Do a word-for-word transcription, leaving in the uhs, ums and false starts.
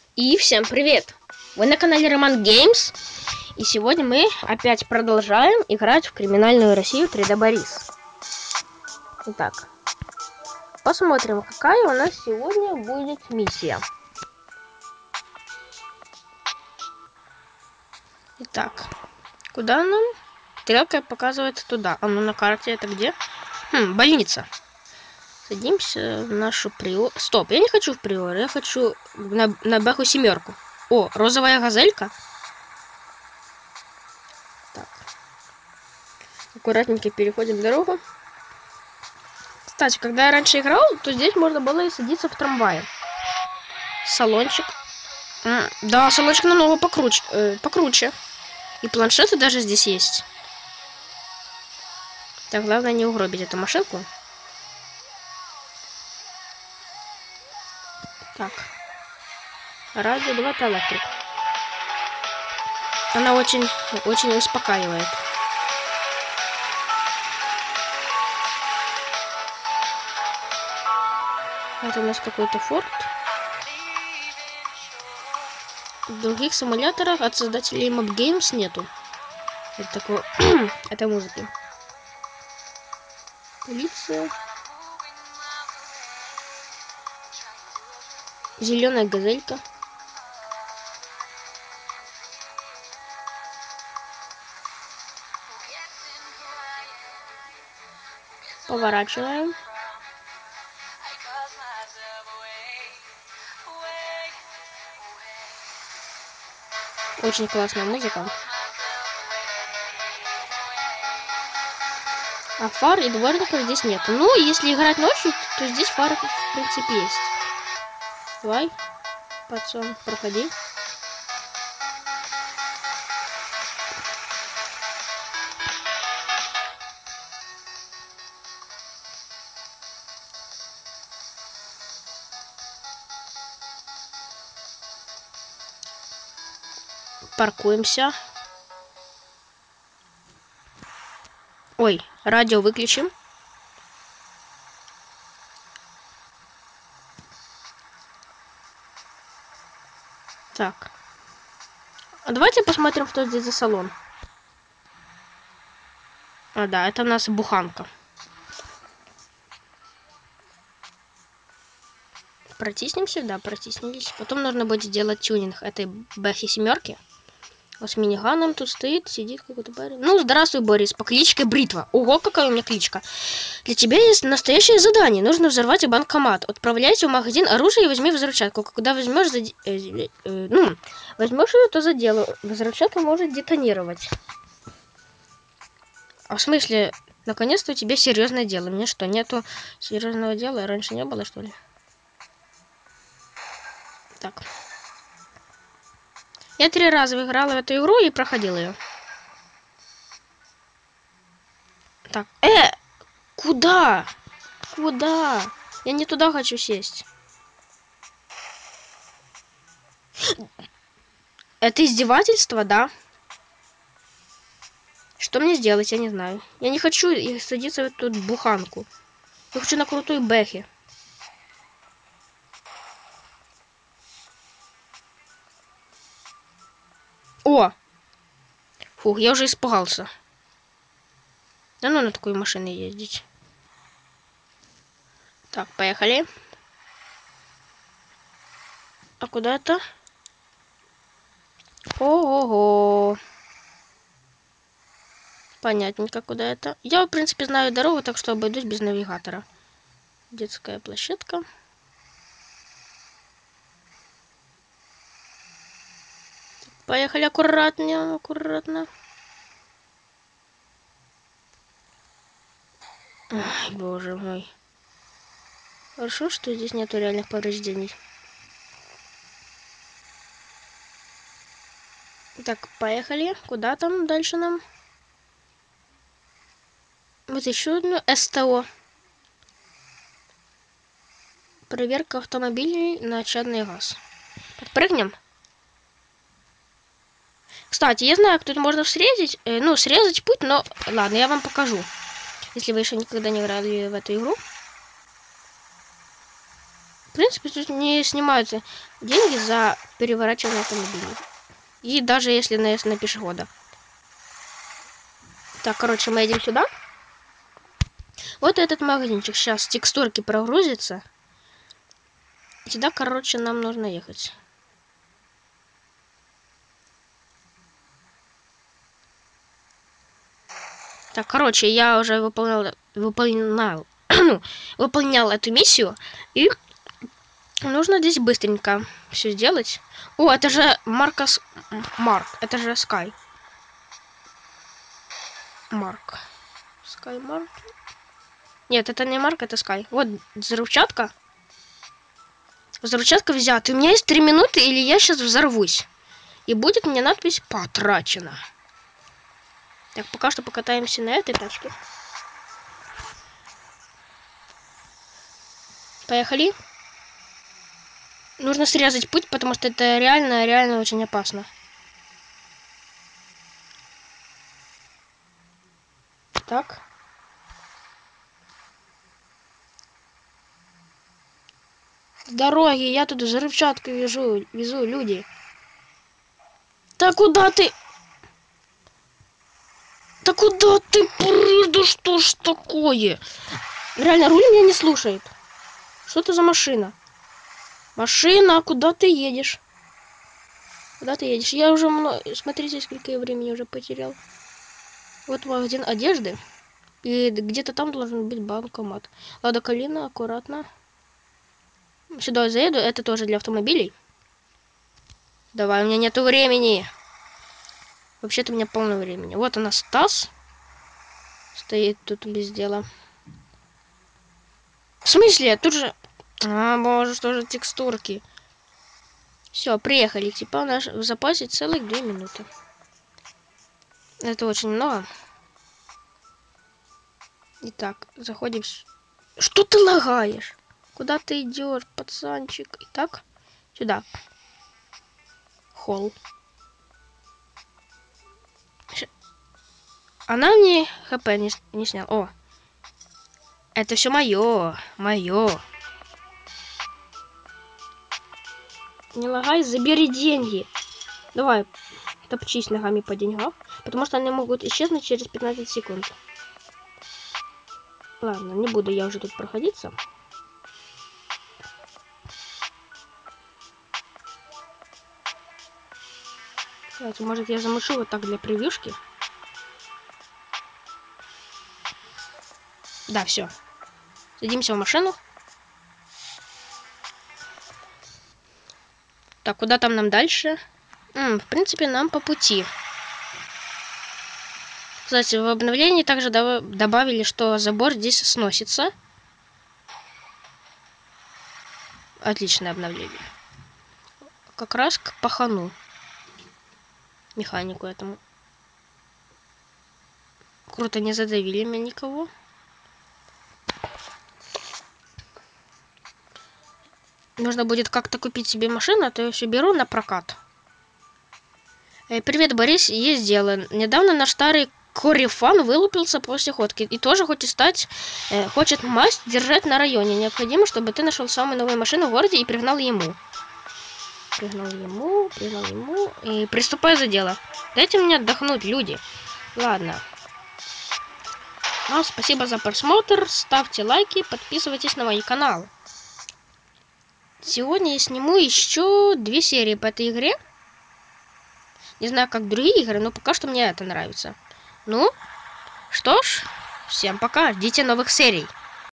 И всем привет! Вы на канале Роман Геймс. И сегодня мы опять продолжаем играть в криминальную Россию три дэ Борис. Итак, посмотрим, какая у нас сегодня будет миссия. Итак, куда нам? Стрелка показывает туда. А ну на карте это где? Хм, больница. Садимся в нашу приор. Стоп, я не хочу в приор, я хочу на, на Бэху семерку. О, розовая газелька. Так. Аккуратненько переходим дорогу. Кстати, когда я раньше играл, то здесь можно было и садиться в трамвае. Салончик. Да, салончик намного покруче. Э, покруче. И планшеты даже здесь есть. Так, главное не угробить эту машинку. Так. Радио два электрик. Она очень, очень успокаивает. Это у нас какой-то форт. Других симуляторов от создателей Mob Games нету. Это такое... этой музыки. Полиция. Зеленая газелька. Поворачиваем. Очень классная музыка. А фар и дворников здесь нет. Ну, если играть ночью, то здесь фары в принципе есть. Давай, пацан, проходи. Паркуемся. Ой, радио выключим. Так. А давайте посмотрим, что здесь за салон. А, да, это у нас буханка. Протиснемся, да, протиснулись. Потом нужно будет сделать тюнинг этой Бэхи семерки. Вот с миниганом тут стоит, сидит какой-то парень. Ну, здравствуй, Борис, по кличке Бритва. Ого, какая у меня кличка. Для тебя есть настоящее задание. Нужно взорвать банкомат. Отправляйся в магазин оружия и возьми взрывчатку. Когда возьмешь, за... э, э, ну, возьмешь ее, то за дело. Взрывчатка может детонировать. А в смысле, наконец-то у тебя серьезное дело. Мне что, нету серьезного дела? Раньше не было, что ли? Так. Я три раза выиграла в эту игру и проходила ее. Так, э, куда? Куда? Я не туда хочу сесть. Это издевательство, да? Что мне сделать, я не знаю. Я не хочу садиться в эту буханку. Я хочу на крутой Бэхе. О! Фух, я уже испугался. Да ну на такой машине ездить. Так, поехали. А куда это? Ого-го. Понятненько, куда это. Я, в принципе, знаю дорогу, так что обойдусь без навигатора. Детская площадка. Поехали аккуратнее, аккуратно. Ай, боже мой. Хорошо, что здесь нету реальных повреждений. Так, поехали. Куда там дальше нам? Вот еще одно СТО. Проверка автомобилей на чадный газ. Подпрыгнем. Кстати, я знаю, тут можно срезать, э, ну, срезать путь, но ладно, я вам покажу. Если вы еще никогда не играли в эту игру. В принципе, тут не снимаются деньги за переворачивание автомобилей. И даже если наезд на пешехода. Так, короче, мы едем сюда. Вот этот магазинчик. Сейчас текстурки прогрузятся. Сюда, короче, нам нужно ехать. Так, короче, я уже выполнял, выполнял, выполнял эту миссию. И нужно здесь быстренько все сделать. О, это же Маркос... Марк. Это же Скай. Марк. Скай Марк. Нет, это не Марк, это Скай. Вот взрывчатка. Взрывчатка взята. У меня есть три минуты, или я сейчас взорвусь. И будет мне надпись «Потрачено». Так, пока что покатаемся на этой тачке. Поехали. Нужно срезать путь, потому что это реально, реально очень опасно. Так. С дороги, я тут взрывчатку везу, везу, люди. Да куда ты? Да куда ты, да что ж такое? Реально, руль меня не слушает. Что это за машина? Машина, куда ты едешь? Куда ты едешь? Я уже много... Смотрите, сколько я времени уже потерял. Вот магазин одежды. И где-то там должен быть банкомат. Лада Калина, аккуратно. Сюда я заеду. Это тоже для автомобилей. Давай, у меня нету времени. Вообще-то у меня полно времени. Вот она, Стас. Стоит тут без дела. В смысле? Тут же... А, боже, что же текстурки. Все, приехали. Типа у нас в запасе целых две минуты. Это очень много. Итак, заходим. Что ты лагаешь? Куда ты идешь, пацанчик? Итак, сюда. Холл. Она мне хп не, не сняла. О, это все мое, мое. Не лагай, забери деньги. Давай, топчись ногами по деньгам, потому что они могут исчезнуть через пятнадцать секунд. Ладно, не буду я уже тут проходиться. Давайте, может, я замушу вот так для превьюшки. Да, все. Садимся в машину. Так, куда там нам дальше? М, в принципе, нам по пути. Кстати, в обновлении также добавили, что забор здесь сносится. Отличное обновление. Как раз к пахану. Механику этому. Круто, не задавили меня никого. Нужно будет как-то купить себе машину, а то я все беру на прокат. Э, привет, Борис, есть дело. Недавно наш старый корефан вылупился после ходки. И тоже хочет стать, э, хочет масть держать на районе. Необходимо, чтобы ты нашел самую новую машину в городе и пригнал ему. Пригнал ему, пригнал ему. И приступай за дело. Дайте мне отдохнуть, люди. Ладно. Вам спасибо за просмотр. Ставьте лайки, подписывайтесь на мой канал. Сегодня я сниму еще две серии по этой игре. Не знаю, как другие игры, но пока что мне это нравится. Ну, что ж, всем пока, ждите новых серий.